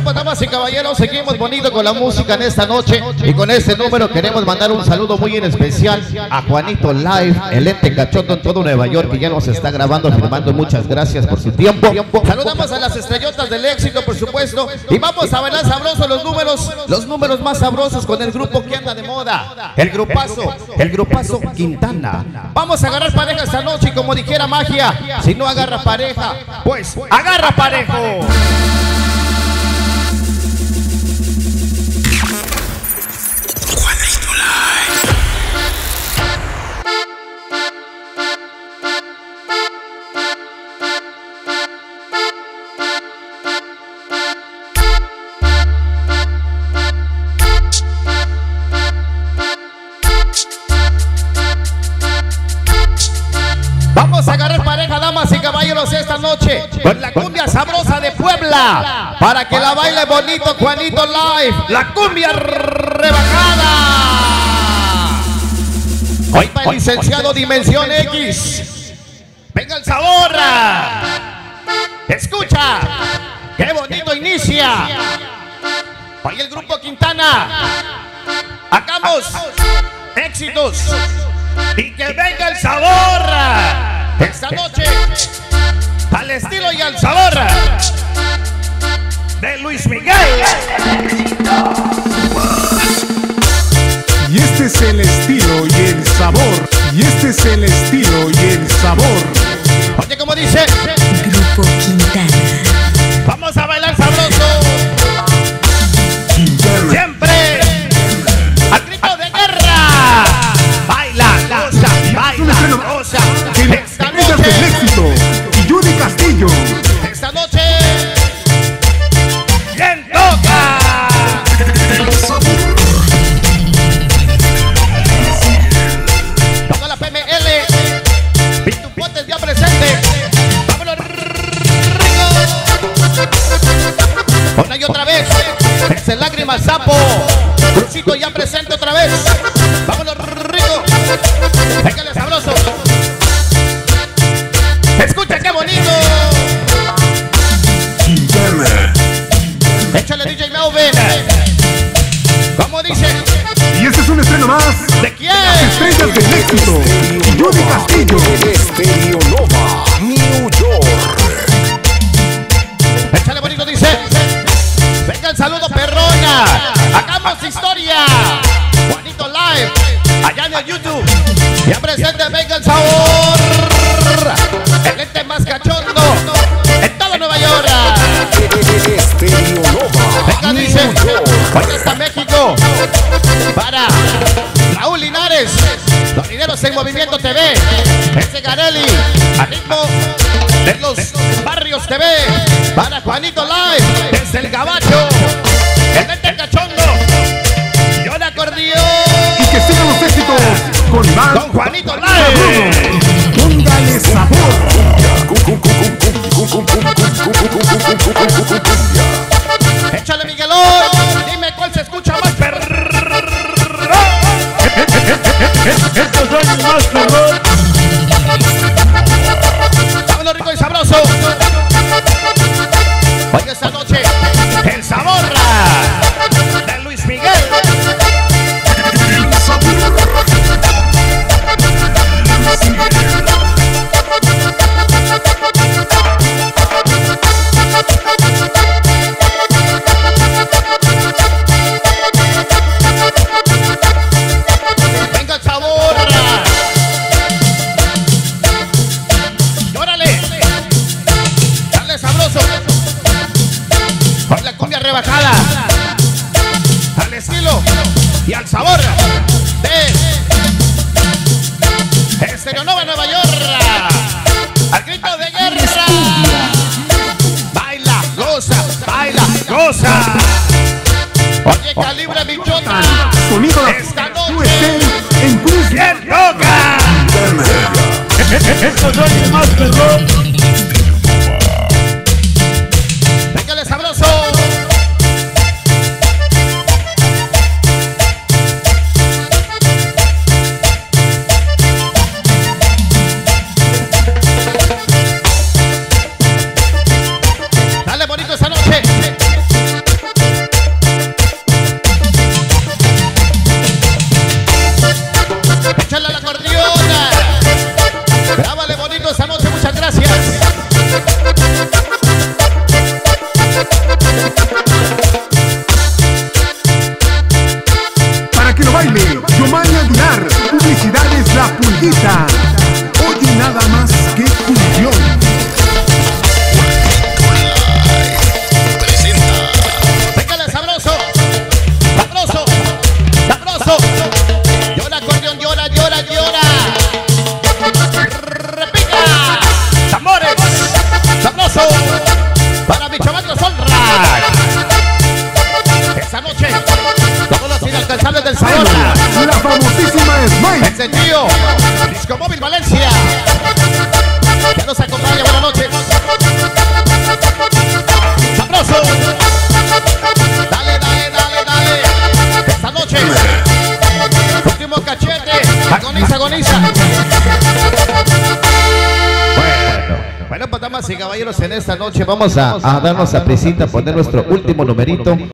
Bueno, pues damas y caballeros, seguimos bonito con la música en esta noche. Y con este número queremos mandar un saludo muy en especial a Juanito Live, el ente cachondo en todo Nueva York, que ya nos está grabando, firmando. Muchas gracias por su tiempo. Saludamos a las estrellotas del éxito, por supuesto. Y vamos a bailar sabroso los números más sabrosos con el grupo que anda de moda. El grupazo Quintana. Vamos a agarrar pareja esta noche y como dijera Magia, si no agarra pareja, pues agarra parejo. Vamos a agarrar pareja, damas y caballeros, esta noche con la cumbia sabrosa de Puebla, para que la baile bonito Juanito Live, la cumbia rebajada. Hoy va el licenciado Dimensión X. Venga el sabor. Escucha, qué bonito inicia. Hoy el grupo Quintana. Hagamos éxitos y que venga el sabor. Esta noche al estilo y al sabor de Luis Miguel. Y este es el estilo y el sabor. Y este es el estilo y el sabor. Oye, como dice Grupo Quintana. Vamos a bailar sabroso. Siempre al grito de guerra. Baila, goza, baila, goza. Esta del noche, éxito y Judy Castillo. esta noche, ¿quién toca? Toca la PML. Pintupotes ya presente. Vámonos, rico. Una y otra vez. Ese lágrima sapo. Crucito ya presente otra vez. Vámonos, rico. Pégale sabroso. Escucha qué bonito. Échale DJ Melvin. Como dice, Y este es un estreno más. ¿de quién? Estrellas del éxito y Judy Castillo. Estéreo Nova, New York. Échale bonito, dice. Venga el saludo, perrona. Hagamos historia. Juanito Live, allá en el YouTube. Ya presente, venga el sabor. El ente más cachondo en todo Nueva York. Estéreo Nova, Venga, dice. New York. Hoy está México. Para Raúl Linares, Los Dineros en Movimiento TV. Ese Garelli, al ritmo de los Barrios TV. Para Juanito Live, desde el Gabacho. El ente cachondo. Y un acordeón. Y que sigan los éxitos con Iván. Con Juanito Live. Póngale sabor. Échale Miguelón. Dime cuál se escucha más perro. Estos son más perros. Vámonos rico y sabroso. Hoy esta noche, el sabor de Luis Miguel. Venga el sabor. Y órale. Dale sabroso. Con la cumbia rebajada. Al estilo y al sabor de Estéreo Nova, Nueva York. Al grito de guerra. Baila, goza, baila, goza. Oye, calibre bichota. Sonido Esta noche, USA en Cruz. ¿quién toca? Estos son más perros. Véngale sabroso. Dale bonito esa noche. último cachete. Agoniza, agoniza. Bueno, pues damas y caballeros, en esta noche vamos a darnos a prisita, poner nuestro último numerito.